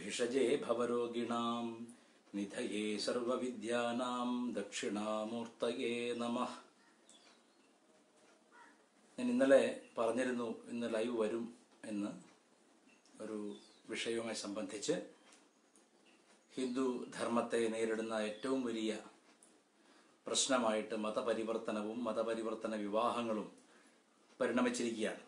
ഭിഷജേ ഭവരോഗിണാം നിധയേ സർവവിദ്യാനാം ദക്ഷിണാമൂർത്തയേ നമഃ. ഞാൻ ഇന്നലെ പറഞ്ഞിരുന്നു ഇന്ന് ലൈവ് വരും എന്ന്. ഒരു വിഷയവുമായി സംബന്ധിച്ച് ഹിന്ദു ധർമ്മത്തെ നേരിടുന്ന ഏറ്റവും വലിയ പ്രശ്നമായിട്ട് മതപരിവർത്തനവും മതപരിവർത്തന വിവാഹങ്ങളും പരിണമിച്ചിരിക്കുകയാണ്.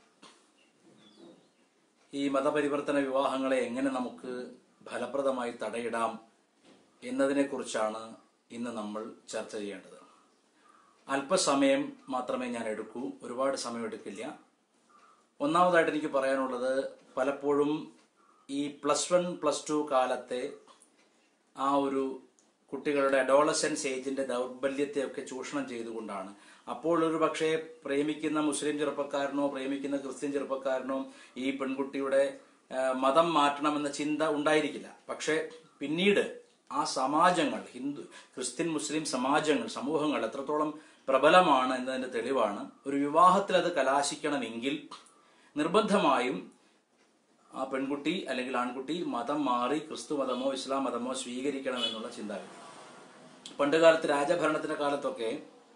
ഈ മതപരിവർത്തന വിവാഹങ്ങളെ എങ്ങനെ നമുക്ക് ഫലപ്രദമായി തടയിടാം എന്നതിനെക്കുറിച്ചാണ് ഇന്ന് നമ്മൾ ചർച്ച ചെയ്യേണ്ടത്. അല്പസമയം മാത്രമേ ഞാൻ എടുക്കൂ, ഒരുപാട് സമയം എടുക്കില്ല. ഒന്നാമതായിട്ട് എനിക്ക് പറയാനുള്ളത്, പലപ്പോഴും ഈ +1 +2 കാലത്തെ ആ ഒരു കുട്ടികളുടെ അഡോളസൻസ് ഏജിന്റെ ദൗർബല്യത്തെയൊക്കെ ചൂഷണം ചെയ്തുകൊണ്ടാണ്. അപ്പോൾ ഒരു പക്ഷേ പ്രേമിക്കുന്ന മുസ്ലിം ചെറുപ്പക്കാരനോ പ്രേമിക്കുന്ന ക്രിസ്ത്യൻ ചെറുപ്പക്കാരനോ ഈ പെൺകുട്ടിയുടെ മതം മാറ്റണമെന്ന ചിന്ത ഉണ്ടായിരിക്കില്ല. പക്ഷെ പിന്നീട് ആ സമാജങ്ങൾ, ഹിന്ദു ക്രിസ്ത്യൻ മുസ്ലിം സമൂഹങ്ങൾ എത്രത്തോളം പ്രബലമാണ് എന്നതിന്റെ തെളിവാണ്. ഒരു വിവാഹത്തിൽ അത് കലാശിക്കണമെങ്കിൽ നിർബന്ധമായും ആ പെൺകുട്ടി അല്ലെങ്കിൽ ആൺകുട്ടി മതം മാറി ക്രിസ്തു മതമോ ഇസ്ലാം മതമോ സ്വീകരിക്കണമെന്നുള്ള ചിന്താഗതി. പണ്ടുകാലത്ത് രാജഭരണത്തിന്റെ കാലത്തൊക്കെ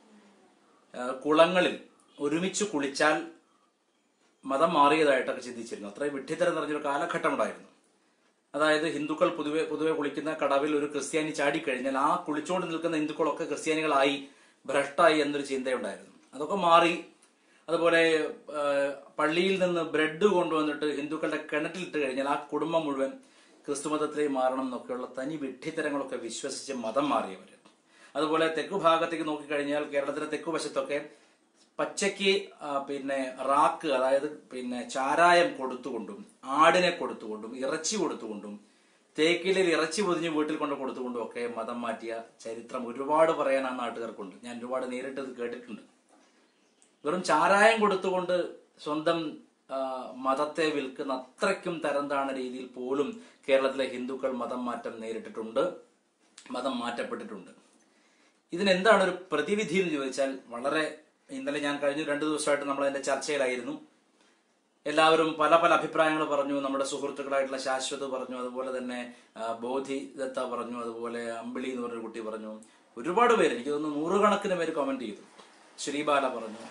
കുളങ്ങളിൽ ഒരുമിച്ച് കുളിച്ചാൽ മതം മാറിയതായിട്ടൊക്കെ ചിന്തിച്ചിരുന്നു. അത്രയും വിഡ്ഢിത്തരം നിറഞ്ഞൊരു കാലഘട്ടം ഉണ്ടായിരുന്നു. അതായത് ഹിന്ദുക്കൾ പൊതുവെ കുളിക്കുന്ന കടവിൽ ഒരു ക്രിസ്ത്യാനി ചാടിക്കഴിഞ്ഞാൽ ആ കുളിച്ചുകൊണ്ട് നിൽക്കുന്ന ഹിന്ദുക്കളൊക്കെ ക്രിസ്ത്യാനികളായി, ഭ്രഷ്ടായി എന്നൊരു ചിന്തയുണ്ടായിരുന്നു. അതൊക്കെ മാറി. അതുപോലെ പള്ളിയിൽ നിന്ന് ബ്രെഡ് കൊണ്ടുവന്നിട്ട് ഹിന്ദുക്കളുടെ കിണറ്റിലിട്ട് കഴിഞ്ഞാൽ ആ കുടുംബം മുഴുവൻ ക്രിസ്തുമതത്തിലേക്ക് മാറണം എന്നൊക്കെയുള്ള തനി വിഡ്ഢിത്തരങ്ങളൊക്കെ വിശ്വസിച്ച് മതം മാറിയവർ. അതുപോലെ തെക്കു ഭാഗത്തേക്ക് നോക്കിക്കഴിഞ്ഞാൽ കേരളത്തിന്റെ തെക്കുവശത്തൊക്കെ പച്ചയ്ക്ക് റാക്ക്, അതായത് ചാരായം കൊടുത്തുകൊണ്ടും ആടിനെ കൊടുത്തുകൊണ്ടും ഇറച്ചി കൊടുത്തുകൊണ്ടും തേക്കിലിൽ ഇറച്ചി പൊതിഞ്ഞ് വീട്ടിൽ കൊണ്ട് കൊടുത്തുകൊണ്ടും ഒക്കെ മതം മാറ്റിയ ചരിത്രം ഒരുപാട് പറയാൻ ആ നാട്ടുകാർക്കുണ്ട്. ഞാൻ ഒരുപാട് നേരിട്ട് കേട്ടിട്ടുണ്ട്. വെറും ചാരായം കൊടുത്തുകൊണ്ട് സ്വന്തം മതത്തെ വിൽക്കുന്ന അത്രയ്ക്കും തരംതാണ രീതിയിൽ പോലും കേരളത്തിലെ ഹിന്ദുക്കൾ മതം മാറ്റം നേരിട്ടിട്ടുണ്ട്, മതം മാറ്റപ്പെട്ടിട്ടുണ്ട്. ഇതിനെന്താണ് ഒരു പ്രതിവിധി എന്ന് ചോദിച്ചാൽ, ഇന്നലെ ഞാൻ കഴിഞ്ഞ 2 ദിവസമായിട്ട് നമ്മൾ അതിന്റെ ചർച്ചയിലായിരുന്നു. എല്ലാവരും പല പല അഭിപ്രായങ്ങൾ പറഞ്ഞു. നമ്മുടെ സുഹൃത്തുക്കളായിട്ടുള്ള ശാശ്വത് പറഞ്ഞു, അതുപോലെ തന്നെ ബോധിദത്ത പറഞ്ഞു, അതുപോലെ അമ്പിളി എന്ന് പറഞ്ഞൊരു കുട്ടി പറഞ്ഞു. ഒരുപാട് പേര്, എനിക്ക് തോന്നുന്നു 100 കണക്കിന് പേര് കമന്റ് ചെയ്തു. ശ്രീബാല പറഞ്ഞു.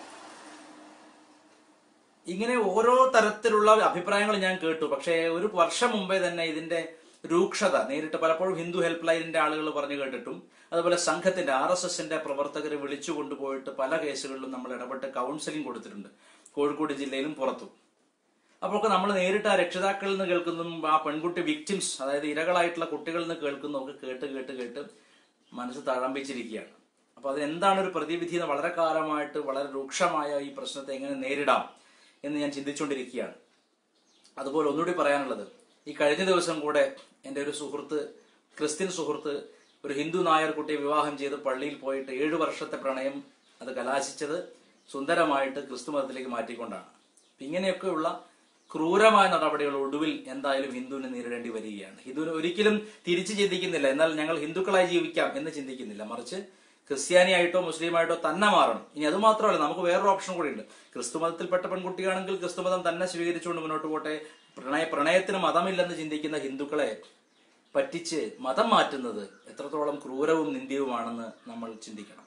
ഇങ്ങനെ ഓരോ തരത്തിലുള്ള അഭിപ്രായങ്ങൾ ഞാൻ കേട്ടു. പക്ഷേ ഒരു വർഷം മുമ്പേ തന്നെ ഇതിന്റെ രൂക്ഷത നേരിട്ട് പലപ്പോഴും ഹിന്ദു ഹെൽപ്പ് ലൈനിന്റെ ആളുകൾ പറഞ്ഞു കേട്ടിട്ടും, അതുപോലെ സംഘത്തിന്റെ RSSന്റെ പ്രവർത്തകരെ വിളിച്ചു കൊണ്ടുപോയിട്ട് പല കേസുകളിലും നമ്മൾ ഇടപെട്ട് കൗൺസിലിംഗ് കൊടുത്തിട്ടുണ്ട്, കോഴിക്കോട് ജില്ലയിലും പുറത്തും. അപ്പോഴൊക്കെ നമ്മൾ നേരിട്ട് ആ രക്ഷിതാക്കളിൽ നിന്ന് കേൾക്കുന്നതും ആ പെൺകുട്ടി വിക്ടിംസ്, അതായത് ഇരകളായിട്ടുള്ള കുട്ടികളിൽ നിന്ന് കേൾക്കുന്നതൊക്കെ കേട്ട് മനസ്സ് തഴമ്പിച്ചിരിക്കുകയാണ്. അപ്പൊ അതെന്താണ് ഒരു പ്രതിവിധി എന്ന് വളരെ കാലമായിട്ട് വളരെ രൂക്ഷമായ ഈ പ്രശ്നത്തെ എങ്ങനെ നേരിടാം എന്ന് ഞാൻ ചിന്തിച്ചുകൊണ്ടിരിക്കുകയാണ്. അതുപോലെ ഒന്നുകൂടി പറയാനുള്ളത്, ഈ കഴിഞ്ഞ ദിവസം കൂടെ എൻ്റെ ഒരു സുഹൃത്ത്, ക്രിസ്ത്യൻ സുഹൃത്ത്, ഒരു ഹിന്ദു നായർ കുട്ടിയെ വിവാഹം ചെയ്ത് പള്ളിയിൽ പോയിട്ട് 7 വർഷത്തെ പ്രണയം അത് കലാശിച്ചത് സുന്ദരമായിട്ട് ക്രിസ്തു മതത്തിലേക്ക് മാറ്റിക്കൊണ്ടാണ്. ഇങ്ങനെയൊക്കെയുള്ള ക്രൂരമായ നടപടികൾ ഒടുവിൽ എന്തായാലും ഹിന്ദുവിനെ നേരിടേണ്ടി വരികയാണ്. ഹിന്ദുവിന് ഒരിക്കലും തിരിച്ചു ചിന്തിക്കുന്നില്ല, എന്നാൽ ഞങ്ങൾ ഹിന്ദുക്കളായി ജീവിക്കാം എന്ന് ചിന്തിക്കുന്നില്ല. മറിച്ച് ക്രിസ്ത്യാനിയായിട്ടോ മുസ്ലിമായിട്ടോ തന്നെ മാറണം. ഇനി അത് മാത്രമല്ല, നമുക്ക് വേറൊരു ഓപ്ഷൻ കൂടി ഉണ്ട്. ക്രിസ്തു മതത്തിൽപ്പെട്ട പെൺകുട്ടിയാണെങ്കിൽ ക്രിസ്തുമതം തന്നെ സ്വീകരിച്ചുകൊണ്ട് മുന്നോട്ട് പോട്ടെ. പ്രണയത്തിന് മതമില്ലെന്ന് ചിന്തിക്കുന്ന ഹിന്ദുക്കളെ പറ്റിച്ച് മതം മാറ്റുന്നത് എത്രത്തോളം ക്രൂരവും നിന്ദ്യവുമാണെന്ന് നമ്മൾ ചിന്തിക്കണം.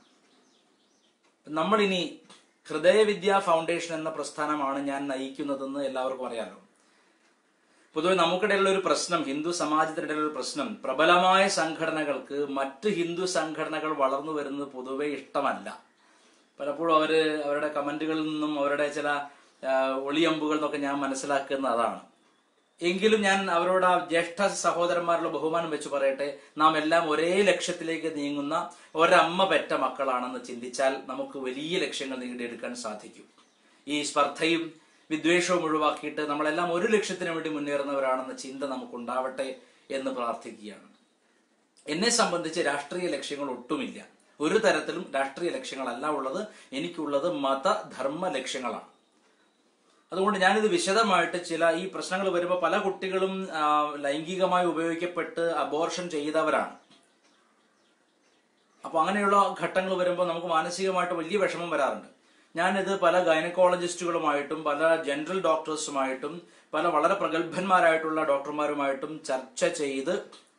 നമ്മളിനി ഹൃദയവിദ്യാ ഫൗണ്ടേഷൻ എന്ന പ്രസ്ഥാനമാണ് ഞാൻ നയിക്കുന്നതെന്ന് എല്ലാവർക്കും അറിയാലോ. പൊതുവെ നമുക്കിടയിലുള്ള ഒരു പ്രശ്നം, ഹിന്ദു സമാജത്തിനിടയിലുള്ള ഒരു പ്രശ്നം, പ്രബലമായ സംഘടനകൾക്ക് മറ്റ് ഹിന്ദു സംഘടനകൾ വളർന്നു വരുന്നത് പൊതുവെ ഇഷ്ടമല്ല. പലപ്പോഴും അവരുടെ കമന്റുകളിൽ നിന്നും അവരുടെ ചില ഒളിയമ്പുകൾ എന്നൊക്കെ ഞാൻ മനസ്സിലാക്കുന്ന അതാണ്. എങ്കിലും ഞാൻ അവരോട് ആ ജ്യേഷ്ഠ സഹോദരന്മാരുടെ ബഹുമാനം വെച്ച് പറയട്ടെ, നാം എല്ലാം ഒരേ ലക്ഷ്യത്തിലേക്ക് നീങ്ങുന്ന ഒരമ്മ പെറ്റ മക്കളാണെന്ന് ചിന്തിച്ചാൽ നമുക്ക് വലിയ ലക്ഷ്യങ്ങൾ നേടിയെടുക്കാൻ സാധിക്കും. ഈ സ്പർദ്ധയും വിദ്വേഷവും ഒഴിവാക്കിയിട്ട് നമ്മളെല്ലാം ഒരു ലക്ഷ്യത്തിന് വേണ്ടി മുന്നേറുന്നവരാണെന്ന ചിന്ത നമുക്കുണ്ടാവട്ടെ എന്ന് പ്രാർത്ഥിക്കുകയാണ്. എന്നെ സംബന്ധിച്ച് രാഷ്ട്രീയ ലക്ഷ്യങ്ങൾ ഒട്ടുമില്ല. ഒരു തരത്തിലും രാഷ്ട്രീയ ലക്ഷ്യങ്ങളല്ല ഉള്ളത്. എനിക്കുള്ളത് മതധർമ്മ ലക്ഷ്യങ്ങളാണ്. അതുകൊണ്ട് ഞാനിത് വിശദമായിട്ട് ഈ പ്രശ്നങ്ങൾ വരുമ്പോൾ പല കുട്ടികളും ലൈംഗികമായി ഉപയോഗിക്കപ്പെട്ട് അബോർഷൻ ചെയ്തവരാണ്. അപ്പൊ അങ്ങനെയുള്ള ഘട്ടങ്ങൾ വരുമ്പോൾ നമുക്ക് മാനസികമായിട്ട് വലിയ വിഷമം വരാറുണ്ട്. ഞാനിത് പല ഗൈനക്കോളജിസ്റ്റുകളുമായിട്ടും പല ജനറൽ ഡോക്ടേഴ്സുമായിട്ടും വളരെ പ്രഗത്ഭന്മാരായിട്ടുള്ള ഡോക്ടർമാരുമായിട്ടും ചർച്ച ചെയ്ത്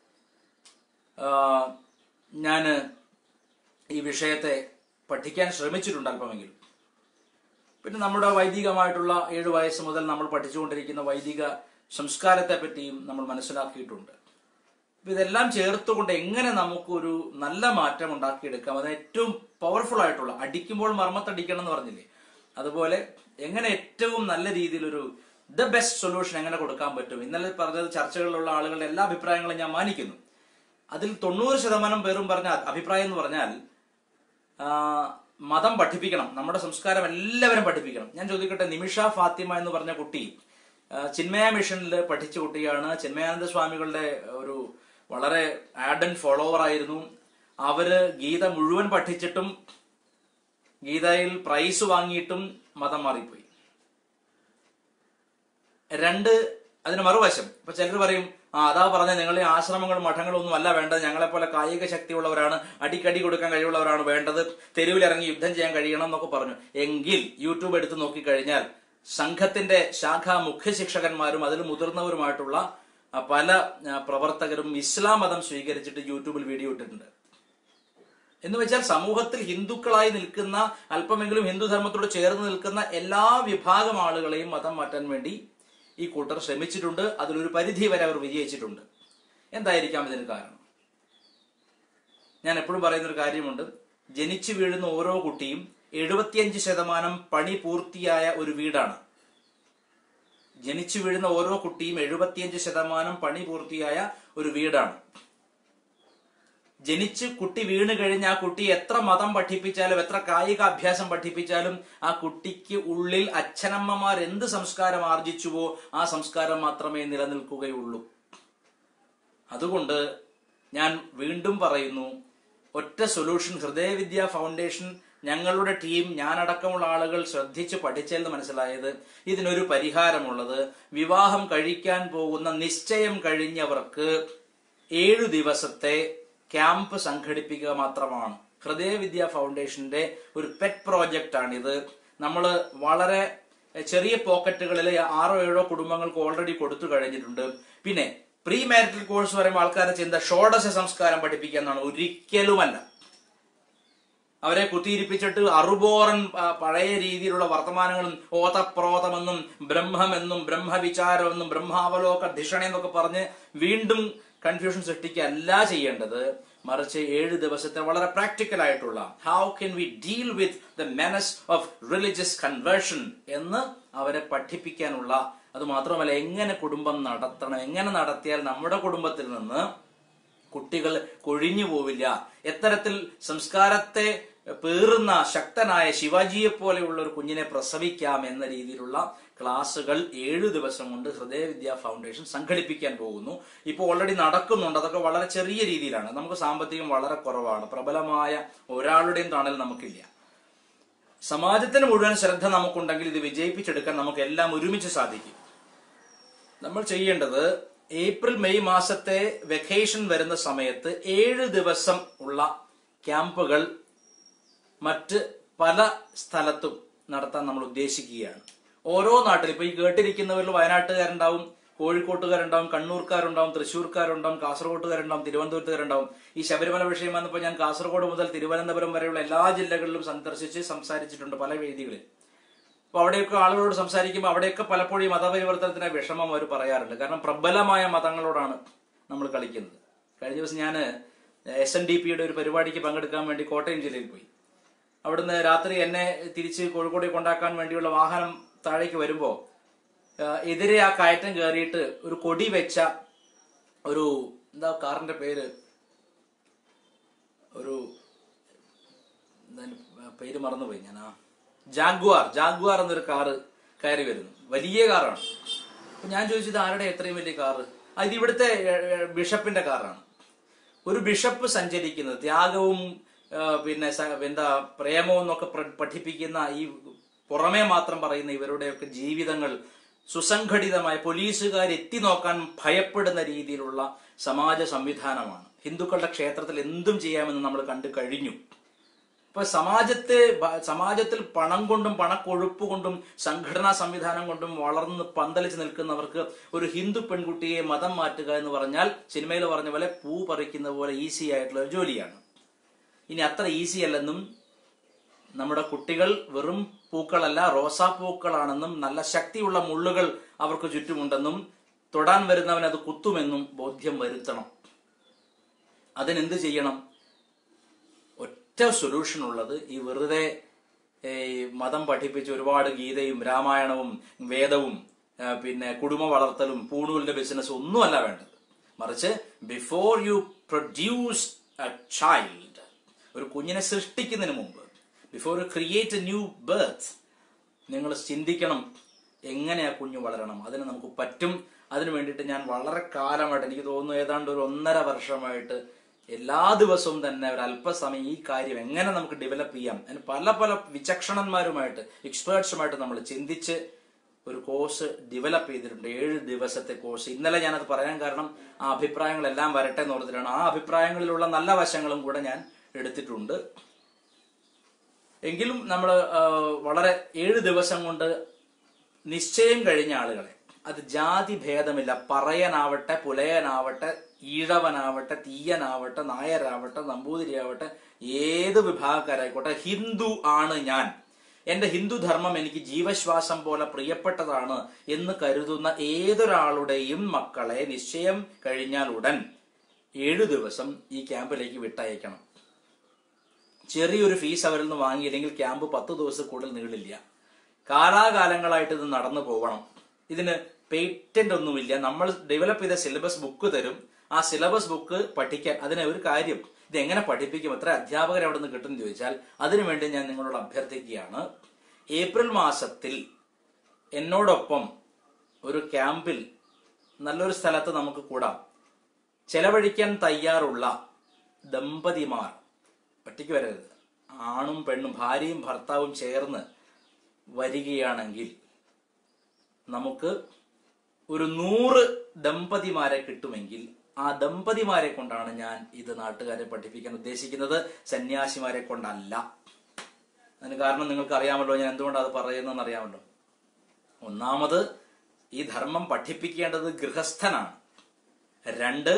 ഞാൻ ഈ വിഷയത്തെ പഠിക്കാൻ ശ്രമിച്ചിട്ടുണ്ട് അല്പമെങ്കിലും. പിന്നെ നമ്മുടെ വൈദികമായിട്ടുള്ള 7 വയസ്സ് മുതൽ നമ്മൾ പഠിച്ചുകൊണ്ടിരിക്കുന്ന വൈദിക സംസ്കാരത്തെ പറ്റിയും നമ്മൾ മനസ്സിലാക്കിയിട്ടുണ്ട്. ഇതെല്ലാം ചേർത്തുകൊണ്ട് എങ്ങനെ നമുക്കൊരു നല്ല മാറ്റം ഉണ്ടാക്കിയെടുക്കാം, അത് ഏറ്റവും പവർഫുൾ ആയിട്ടുള്ള, അടിക്കുമ്പോൾ മർമ്മത്തടിക്കണം എന്ന് പറഞ്ഞില്ലേ, അതുപോലെ എങ്ങനെ ഏറ്റവും നല്ല രീതിയിലൊരു ബെസ്റ്റ് സൊല്യൂഷൻ എങ്ങനെ കൊടുക്കാൻ പറ്റും. ഇന്നലെ പറഞ്ഞത് ചർച്ചകളിലുള്ള ആളുകളുടെ എല്ലാ അഭിപ്രായങ്ങളും ഞാൻ മാനിക്കുന്നു. അതിൽ 90% പേരും പറഞ്ഞ അഭിപ്രായം എന്ന് പറഞ്ഞാൽ മതം പഠിപ്പിക്കണം, നമ്മുടെ സംസ്കാരം എല്ലാവരും പഠിപ്പിക്കണം. ഞാൻ ചോദിക്കട്ടെ, നിമിഷ ഫാത്തിമ എന്ന് പറഞ്ഞ കുട്ടി ചിന്മയ മിഷനിൽ പഠിച്ച കുട്ടിയാണ്. ചിന്മയാനന്ദ സ്വാമികളുടെ ഒരു വളരെ ആഡൻ ഫോളോവർ ആയിരുന്നു. അവര് ഗീത മുഴുവൻ പഠിച്ചിട്ടും ഗീതയിൽ പ്രൈസ് വാങ്ങിയിട്ടും മതം മാറിപ്പോയി. അതിന് മറുവശം, ഇപ്പൊ ചിലർ പറയും, അതാ പറഞ്ഞ നിങ്ങൾ ഈ ആശ്രമങ്ങളും മഠങ്ങളും ഒന്നും അല്ല വേണ്ടത്, ഞങ്ങളെപ്പോലെ കായിക ശക്തിയുള്ളവരാണ്, അടിക്കടി കൊടുക്കാൻ കഴിവുള്ളവരാണ് വേണ്ടത്, തെരുവിലിറങ്ങി യുദ്ധം ചെയ്യാൻ കഴിയണം എന്നൊക്കെ പറഞ്ഞു. എങ്കിൽ യൂട്യൂബ് എടുത്ത് നോക്കിക്കഴിഞ്ഞാൽ സംഘത്തിന്റെ ശാഖാ മുഖ്യ ശിക്ഷകന്മാരും അതിൽ മുതിർന്നവരുമായിട്ടുള്ള പല പ്രവർത്തകരും ഇസ്ലാം മതം സ്വീകരിച്ചിട്ട് യൂട്യൂബിൽ വീഡിയോ ഇട്ടിട്ടുണ്ട്. എന്ന് വെച്ചാൽ സമൂഹത്തിൽ ഹിന്ദുക്കളായി നിൽക്കുന്ന, അല്പമെങ്കിലും ഹിന്ദുധർമ്മത്തോട് ചേർന്ന് നിൽക്കുന്ന എല്ലാ വിഭാഗം ആളുകളെയും മതം മാറ്റാൻ വേണ്ടി ഈ കൂട്ടർ ശ്രമിച്ചിട്ടുണ്ട്. അതിലൊരു പരിധി വരെ അവർ വിജയിച്ചിട്ടുണ്ട്. എന്തായിരിക്കാം ഇതിന് കാരണം? ഞാൻ എപ്പോഴും പറയുന്നൊരു കാര്യമുണ്ട്, ജനിച്ചു വീഴുന്ന ഓരോ കുട്ടിയും 75% പണി പൂർത്തിയായ ഒരു വീടാണ്. ജനിച്ചു വീഴുന്ന ഓരോ കുട്ടിയും 75% പണി പൂർത്തിയായ ഒരു വീടാണ്. കുട്ടി വീണ് കഴിഞ്ഞ് ആ കുട്ടി എത്ര മതം പഠിപ്പിച്ചാലും എത്ര കായിക അഭ്യാസം പഠിപ്പിച്ചാലും ആ കുട്ടിക്ക് ഉള്ളിൽ അച്ഛനമ്മമാർ എന്ത് സംസ്കാരം ആർജിച്ചുവോ ആ സംസ്കാരം മാത്രമേ നിലനിൽക്കുകയുള്ളൂ. അതുകൊണ്ട് ഞാൻ വീണ്ടും പറയുന്നു, ഒറ്റ സൊല്യൂഷൻ, ഹൃദയവിദ്യ ഫൗണ്ടേഷൻ, ഞങ്ങളുടെ ടീം, ഞാനടക്കമുള്ള ആളുകൾ ശ്രദ്ധിച്ച് പഠിച്ചെന്ന് മനസ്സിലായത്, ഇതിനൊരു പരിഹാരമുള്ളത് വിവാഹം കഴിക്കാൻ പോകുന്ന നിശ്ചയം കഴിഞ്ഞവർക്ക് 7 ദിവസത്തെ ക്യാമ്പ് സംഘടിപ്പിക്കുക മാത്രമാണ്. ഹൃദയവിദ്യ ഫൗണ്ടേഷന്റെ ഒരു പെറ്റ് പ്രോജക്റ്റ് ആണിത്. നമ്മൾ വളരെ ചെറിയ പോക്കറ്റുകളിൽ 6-7 കുടുംബങ്ങൾക്ക് ഓൾറെഡി കൊടുത്തു കഴിഞ്ഞിട്ടുണ്ട്. പിന്നെ പ്രീ മാരിറ്റൽ കോഴ്സ് പറയുമ്പോൾ ആൾക്കാരെ ചിന്ത ഷോഡശ സംസ്കാരം പഠിപ്പിക്കുക എന്നാണ്. ഒരിക്കലുമല്ല. അവരെ കുത്തിയിരിപ്പിച്ചിട്ട് അറുബോറൻ പഴയ രീതിയിലുള്ള വർത്തമാനങ്ങളും ഓതപ്രോതമെന്നും ബ്രഹ്മമെന്നും ബ്രഹ്മവിചാരമെന്നും ബ്രഹ്മാവലോക ധിഷണ എന്നൊക്കെ പറഞ്ഞ് വീണ്ടും കൺഫ്യൂഷൻ സൃഷ്ടിക്കുകയല്ല ചെയ്യേണ്ടത്. മറിച്ച് 7 ദിവസത്തെ വളരെ പ്രാക്ടിക്കൽ ആയിട്ടുള്ള how can we deal with the menace of religious conversion എന്ന് അവരെ പഠിപ്പിക്കാനുള്ള, അത് മാത്രമല്ല എങ്ങനെ കുടുംബം നടത്തണം, എങ്ങനെ നടത്തിയാൽ നമ്മുടെ കുടുംബത്തിൽ നിന്ന് കുട്ടികൾ കൊഴിഞ്ഞു പോവില്ല, എത്തരത്തിൽ സംസ്കാരത്തെ പേറുന്ന ശക്തനായ ശിവാജിയെ പോലെയുള്ള ഒരു കുഞ്ഞിനെ പ്രസവിക്കാം എന്ന രീതിയിലുള്ള ക്ലാസുകൾ 7 ദിവസം കൊണ്ട് ഹൃദയവിദ്യ ഫൗണ്ടേഷൻ സംഘടിപ്പിക്കാൻ പോകുന്നു. ഇപ്പോൾ ഓൾറെഡി നടക്കുന്നുണ്ട്. അതൊക്കെ വളരെ ചെറിയ രീതിയിലാണ്. നമുക്ക് സാമ്പത്തികം വളരെ കുറവാണ്. പ്രബലമായ ഒരാളുടെയും തണൽ നമുക്കില്ല. സമാജത്തിന് മുഴുവൻ ശ്രദ്ധ നമുക്കുണ്ടെങ്കിൽ ഇത് വിജയിപ്പിച്ചെടുക്കാൻ നമുക്ക് എല്ലാം ഒരുമിച്ച് സാധിക്കും. നമ്മൾ ചെയ്യേണ്ടത് ഏപ്രിൽ മെയ് മാസത്തെ വെക്കേഷൻ വരുന്ന സമയത്ത് 7 ദിവസം ഉള്ള ക്യാമ്പുകൾ മറ്റ് പല സ്ഥലത്തും നടത്താൻ നമ്മൾ ഉദ്ദേശിക്കുകയാണ്. ഓരോ നാട്ടിൽ, ഇപ്പൊ ഈ കേട്ടിരിക്കുന്നവരിൽ വയനാട്ടുകാരുണ്ടാവും, കോഴിക്കോട്ടുകാരുണ്ടാവും, കണ്ണൂർക്കാരുണ്ടാവും, തൃശ്ശൂർക്കാരുണ്ടാവും, കാസർഗോട്ടുകാരുണ്ടാവും, തിരുവനന്തപുരത്തുകാരുണ്ടാവും. ഈ ശബരിമല വിഷയം വന്നപ്പോൾ ഞാൻ കാസർഗോഡ് മുതൽ തിരുവനന്തപുരം വരെയുള്ള എല്ലാ ജില്ലകളിലും സന്ദർശിച്ച് സംസാരിച്ചിട്ടുണ്ട്, പല വേദികളിൽ. അപ്പൊ അവിടെയൊക്കെ ആളുകളോട് സംസാരിക്കുമ്പോൾ അവിടെയൊക്കെ പലപ്പോഴും മതപരിവർത്തനത്തിന് വിഷമം അവർ പറയാറുണ്ട്. കാരണം പ്രബലമായ മതങ്ങളോടാണ് നമ്മൾ കളിക്കുന്നത്. കഴിഞ്ഞ ദിവസം ഞാൻ SNDPയുടെ ഒരു പരിപാടിക്ക് പങ്കെടുക്കാൻ വേണ്ടി കോട്ടയം ജില്ലയിൽ പോയി. അവിടുന്ന് രാത്രി എന്നെ തിരിച്ച് കോഴിക്കോട് കൊണ്ടാക്കാൻ വേണ്ടിയുള്ള വാഹനം താഴേക്ക് വരുമ്പോൾ എതിരെ ആ കയറ്റം കയറിയിട്ട് ഒരു കൊടി വെച്ച ഒരു, എന്താ കാറിന്റെ പേര്, പേര് മറന്നുപോയി ഞാൻ, ജാഗ്വാർ എന്നൊരു കാറ് കയറി വരുന്നു. വലിയ കാറാണ്. അപ്പൊ ഞാൻ ചോദിച്ചത് ആരുടെ എത്രയും വലിയ കാറ്? ഇത് ഇവിടുത്തെ ബിഷപ്പിന്റെ കാറാണ്. ഒരു ബിഷപ്പ് സഞ്ചരിക്കുന്നത്, ത്യാഗവും പിന്നെ പ്രേമവും എന്നൊക്കെ പഠിപ്പിക്കുന്ന, ഈ പുറമേ മാത്രം പറയുന്ന ഇവരുടെയൊക്കെ ജീവിതങ്ങൾ സുസംഘടിതമായ, പോലീസുകാർ എത്തി നോക്കാൻ ഭയപ്പെടുന്ന രീതിയിലുള്ള സമാജ സംവിധാനമാണ്. ഹിന്ദുക്കളുടെ ക്ഷേത്രത്തിൽ എന്തും ചെയ്യാമെന്ന് നമ്മൾ കണ്ടു കഴിഞ്ഞു. ഇപ്പൊ സമാജത്തിൽ പണം കൊണ്ടും പണക്കൊഴുപ്പ് കൊണ്ടും സംഘടനാ സംവിധാനം കൊണ്ടും വളർന്ന് പന്തലിച്ച് നിൽക്കുന്നവർക്ക് ഒരു ഹിന്ദു പെൺകുട്ടിയെ മതം മാറ്റുക എന്ന് പറഞ്ഞാൽ സിനിമയിൽ പറഞ്ഞ പോലെ പൂ പറിക്കുന്ന പോലെ ഈസി ആയിട്ടുള്ള ഒരു ജോലിയാണ്. ഇനി അത്ര ഈസി അല്ലെന്നും നമ്മുടെ കുട്ടികൾ വെറും പൂക്കളല്ല, റോസാപ്പൂക്കളാണെന്നും നല്ല ശക്തിയുള്ള മുള്ളുകൾ അവർക്ക് ചുറ്റുമുണ്ടെന്നും തൊടാൻ വരുന്നവൻ അത് കുത്തുമെന്നും ബോധ്യം വരുത്തണം. അതിനെന്ത് ചെയ്യണം? ഒറ്റ സൊല്യൂഷൻ ഉള്ളത്, ഈ വെറുതെ മതം പഠിപ്പിച്ച് ഒരുപാട് ഗീതയും രാമായണവും വേദവും പിന്നെ കുടുംബ വളർത്തലും പൂണൂലിന്റെ ബിസിനസ് ഒന്നുമല്ല വേണ്ടത്. മറിച്ച് before you produce a child, ഒരു കുഞ്ഞിനെ സൃഷ്ടിക്കുന്നതിന് മുമ്പ്, before you create a new birth, നിങ്ങൾ ചിന്തിക്കണം എങ്ങനെ ആ കുഞ്ഞു വളരണം. അതിന് നമുക്ക് പറ്റും. അതിനു വേണ്ടിയിട്ട് ഞാൻ വളരെ കാലമായിട്ട്, എനിക്ക് തോന്നുന്നു ഏതാണ്ട് ഒരു 1.5 വർഷമായിട്ട് എല്ലാ ദിവസവും തന്നെ ഒരു അല്പസമയം ഈ കാര്യം എങ്ങനെ നമുക്ക് ഡെവലപ്പ് ചെയ്യാം, അതിന് പല പല വിചക്ഷണന്മാരുമായിട്ട് എക്സ്പേർട്സുമായിട്ട് നമ്മൾ ചിന്തിച്ച് ഒരു കോഴ്സ് ഡെവലപ്പ് ചെയ്തിട്ടുണ്ട്. 7 ദിവസത്തെ കോഴ്സ്. ഇന്നലെ ഞാനത് പറയാൻ കാരണം ആ അഭിപ്രായങ്ങളെല്ലാം വരട്ടെ എന്ന് ഓർത്തിട്ടാണ്. ആ അഭിപ്രായങ്ങളിലുള്ള നല്ല വശങ്ങളും കൂടെ ഞാൻ എടുത്തിട്ടുണ്ട്. എങ്കിലും നമ്മൾ വളരെ 7 ദിവസം കൊണ്ട് നിശ്ചയം കഴിഞ്ഞ ആളുകളെ, അത് ജാതി ഭേദമില്ല, പറയനാവട്ടെ, പുലയനാവട്ടെ, ഈഴവനാവട്ടെ, തീയനാവട്ടെ, നായരാവട്ടെ, നമ്പൂതിരിയാവട്ടെ, ഏത് വിഭാഗക്കാരായിക്കോട്ടെ, ഹിന്ദു ആണ് ഞാൻ, എന്റെ ഹിന്ദുധർമ്മം എനിക്ക് ജീവശ്വാസം പോലെ പ്രിയപ്പെട്ടതാണ് എന്ന് കരുതുന്ന ഏതൊരാളുടെയും മക്കളെ നിശ്ചയം കഴിഞ്ഞാൽ ഉടൻ 7 ദിവസം ഈ ക്യാമ്പിലേക്ക് വിട്ടയക്കണം. ചെറിയൊരു ഫീസ് അവരിൽ നിന്ന് വാങ്ങിയില്ലെങ്കിൽ ക്യാമ്പ് 10 ദിവസം കൂടുതൽ നീളില്ല. കാലാകാലങ്ങളായിട്ട് ഇത് നടന്നു പോകണം. ഇതിന് പേറ്റന്റ് ഒന്നുമില്ല. നമ്മൾ ഡെവലപ്പ് ചെയ്ത സിലബസ് ബുക്ക് തരും. ആ സിലബസ് ബുക്ക് പഠിക്കാൻ, അതിന് ഒരു കാര്യം, ഇത് എങ്ങനെ പഠിപ്പിക്കും, എത്ര അധ്യാപകർ അവിടെ നിന്ന് കിട്ടുമെന്ന് ചോദിച്ചാൽ അതിനുവേണ്ടി ഞാൻ നിങ്ങളോട് അഭ്യർത്ഥിക്കുകയാണ്. ഏപ്രിൽ മാസത്തിൽ എന്നോടൊപ്പം ഒരു ക്യാമ്പിൽ നല്ലൊരു സ്ഥലത്ത് നമുക്ക് കൂടാം. ചെലവഴിക്കാൻ തയ്യാറുള്ള ദമ്പതിമാർ, ഒറ്റയ്ക്ക് വരരുത്, ആണും പെണ്ണും ഭാര്യയും ഭർത്താവും ചേർന്ന് വരികയാണെങ്കിൽ നമുക്ക് ഒരു 100 ദമ്പതിമാരെ കിട്ടുമെങ്കിൽ ആ ദമ്പതിമാരെ കൊണ്ടാണ് ഞാൻ ഇത് നാട്ടുകാരെ പഠിപ്പിക്കാൻ ഉദ്ദേശിക്കുന്നത്, സന്യാസിമാരെ കൊണ്ടല്ല. അതിന് കാരണം നിങ്ങൾക്ക് അറിയാമല്ലോ, ഞാൻ എന്തുകൊണ്ടാണ് അത് പറയുന്നതെന്ന് അറിയാമല്ലോ. ഒന്നാമത്, ഈ ധർമ്മം പഠിപ്പിക്കേണ്ടത് ഗൃഹസ്ഥനാണ്. 2,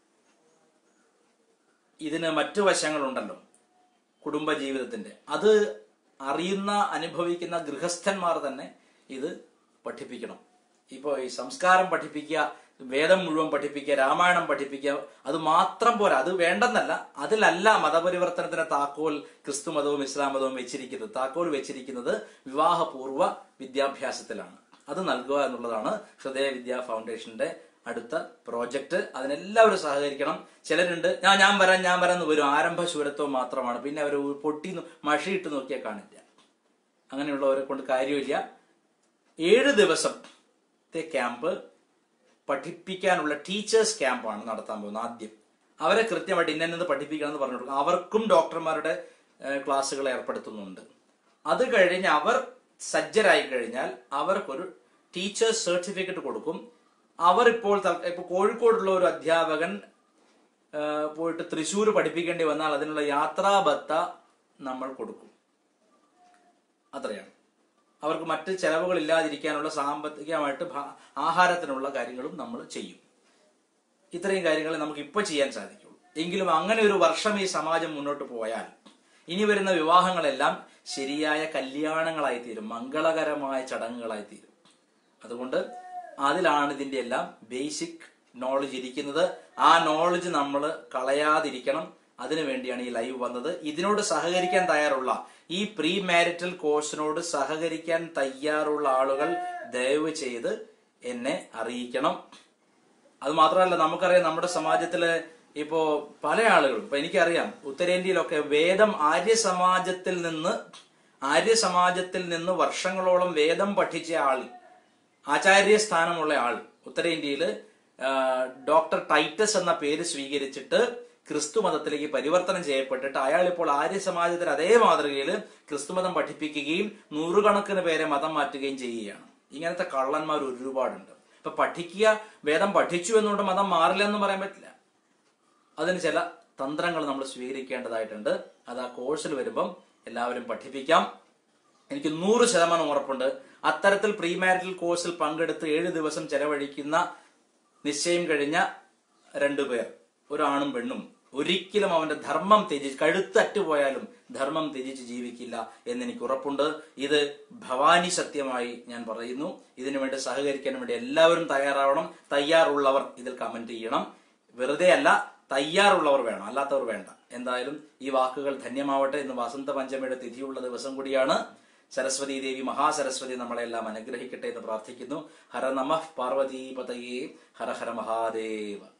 ഇതിന് മറ്റു വശങ്ങളുണ്ടല്ലോ കുടുംബജീവിതത്തിന്റെ. അത് അറിയുന്ന അനുഭവിക്കുന്ന ഗൃഹസ്ഥന്മാർ തന്നെ ഇത് പഠിപ്പിക്കണം. ഇപ്പൊ ഈ സംസ്കാരം പഠിപ്പിക്കുക, വേദം മുഴുവൻ പഠിപ്പിക്കുക, രാമായണം പഠിപ്പിക്കുക, അത് മാത്രം പോരാ. അത് വേണ്ടെന്നല്ല, അതിലല്ല മതപരിവർത്തനത്തിന് താക്കോൽ ക്രിസ്തു മതവും ഇസ്ലാം മതവും വെച്ചിരിക്കുന്നത്. താക്കോൽ വെച്ചിരിക്കുന്നത് വിവാഹപൂർവ്വ വിദ്യാഭ്യാസത്തിലാണ്. അത് നൽകുക എന്നുള്ളതാണ് ഹൃദയ വിദ്യാ ഫൗണ്ടേഷന്റെ അടുത്ത പ്രോജക്റ്റ്. അതിനെല്ലാവരും സഹകരിക്കണം. ചിലരുണ്ട് ഞാൻ വരാൻ എന്ന് വരും, ആരംഭ ശൂരത്വം മാത്രമാണ്, പിന്നെ അവർ പൊട്ടി മഷിയിട്ട് നോക്കിയാൽ കാണില്ല. അങ്ങനെയുള്ളവരെ കൊണ്ട് കാര്യമില്ല. 7 ദിവസത്തെ ക്യാമ്പ് പഠിപ്പിക്കാനുള്ള ടീച്ചേഴ്സ് ക്യാമ്പാണ് നടത്താൻ പോകുന്നത്. ആദ്യം അവരെ കൃത്യമായിട്ട് ഇന്നത് പഠിപ്പിക്കണം എന്ന് പറഞ്ഞു കൊടുക്കും. അവർക്കും ഡോക്ടർമാരുടെ ക്ലാസ്സുകൾ ഏർപ്പെടുത്തുന്നുണ്ട്. അത് കഴിഞ്ഞ് അവർ സജ്ജരായി കഴിഞ്ഞാൽ അവർക്കൊരു ടീച്ചേഴ്സ് സർട്ടിഫിക്കറ്റ് കൊടുക്കും. അവർ ഇപ്പൊ കോഴിക്കോടുള്ള ഒരു അധ്യാപകൻ പോയിട്ട് തൃശ്ശൂർ പഠിപ്പിക്കേണ്ടി വന്നാൽ അതിനുള്ള യാത്രാബത്ത നമ്മൾ കൊടുക്കും. അത്രയാണ്. അവർക്ക് മറ്റ് ചെലവുകൾ ഇല്ലാതിരിക്കാനുള്ള സാമ്പത്തികമായിട്ട് ആഹാരത്തിനുള്ള കാര്യങ്ങളും നമ്മൾ ചെയ്യും. ഇത്രയും കാര്യങ്ങളെ നമുക്ക് ഇപ്പൊ ചെയ്യാൻ സാധിക്കുള്ളൂ. എങ്കിലും അങ്ങനെ ഒരു വർഷം ഈ സമാജം മുന്നോട്ട് പോയാൽ ഇനി വരുന്ന വിവാഹങ്ങളെല്ലാം ശരിയായ കല്യാണങ്ങളായി തീരും, മംഗളകരമായ ചടങ്ങുകളായി തീരും. അതുകൊണ്ട് അതിലാണ് ഇതിന്റെ എല്ലാം ബേസിക് നോളജ് ഇരിക്കുന്നത്. ആ നോളജ് നമ്മൾ കളയാതിരിക്കണം. അതിനുവേണ്ടിയാണ് ഈ ലൈവ് വന്നത്. ഇതിനോട് സഹകരിക്കാൻ തയ്യാറുള്ള, ഈ പ്രീ മാരിറ്റൽ കോഴ്സിനോട് സഹകരിക്കാൻ തയ്യാറുള്ള ആളുകൾ ദയവ് ചെയ്ത് എന്നെ അറിയിക്കണം. അത് മാത്രമല്ല, നമുക്കറിയാം നമ്മുടെ സമാജത്തില് ഇപ്പോ പല ആളുകളും, ഇപ്പൊ എനിക്കറിയാം ഉത്തരേന്ത്യയിലൊക്കെ വേദം ആര്യസമാജത്തിൽ നിന്ന് വർഷങ്ങളോളം വേദം പഠിച്ച ആൾ, ആചാര്യ സ്ഥാനമുള്ള ആൾ ഉത്തരേന്ത്യയില് ഡോക്ടർ ടൈറ്റസ് എന്ന പേര് സ്വീകരിച്ചിട്ട് ക്രിസ്തു മതത്തിലേക്ക് പരിവർത്തനം ചെയ്യപ്പെട്ടിട്ട് അയാൾ ഇപ്പോൾ ആര്യ സമാജത്തിൽ അതേ മാതൃകയിൽ ക്രിസ്തുമതം പഠിപ്പിക്കുകയും 100 കണക്കിന് പേരെ മതം മാറ്റുകയും ചെയ്യുകയാണ്. ഇങ്ങനത്തെ കള്ളന്മാർ ഒരുപാടുണ്ട്. ഇപ്പൊ പഠിക്കുക, വേദം പഠിച്ചു എന്നുകൊണ്ട് മതം മാറില്ല എന്ന് പറയാൻ പറ്റില്ല. അതിന് ചില തന്ത്രങ്ങൾ നമ്മൾ സ്വീകരിക്കേണ്ടതായിട്ടുണ്ട്. അത് ആ കോഴ്സിൽ വരുമ്പം എല്ലാവരും പഠിപ്പിക്കാം. എനിക്ക് 100% ഉറപ്പുണ്ട്. അത്തരത്തിൽ പ്രീ മാരിറ്റൽ കോഴ്സിൽ പങ്കെടുത്ത് 7 ദിവസം ചെലവഴിക്കുന്ന നിശ്ചയം കഴിഞ്ഞ 2 പേർ, ഒരാണും പെണ്ണും, ഒരിക്കലും അവന്റെ ധർമ്മം ത്യജിച്ച്, കഴുത്തറ്റുപോയാലും ധർമ്മം ത്യജിച്ച് ജീവിക്കില്ല എന്നെനിക്ക് ഉറപ്പുണ്ട്. ഇത് ഭവാനി സത്യമായി ഞാൻ പറയുന്നു. ഇതിനുവേണ്ടി സഹകരിക്കാൻ വേണ്ടി എല്ലാവരും തയ്യാറാവണം. തയ്യാറുള്ളവർ ഇതിൽ കമന്റ് ചെയ്യണം. വെറുതെ അല്ല, തയ്യാറുള്ളവർ വേണം, അല്ലാത്തവർ വേണ്ട. എന്തായാലും ഈ വാക്കുകൾ ധന്യമാവട്ടെ. ഇന്ന് വസന്ത പഞ്ചമിയുടെ തിഥിയുള്ള ദിവസം കൂടിയാണ്. സരസ്വതി ദേവി, മഹാസരസ്വതി നമ്മളെല്ലാം അനുഗ്രഹിക്കട്ടെ എന്ന് പ്രാർത്ഥിക്കുന്നു. ഹര നമഃ പാർവതീപതയേ, ഹര ഹര മഹാദേവ.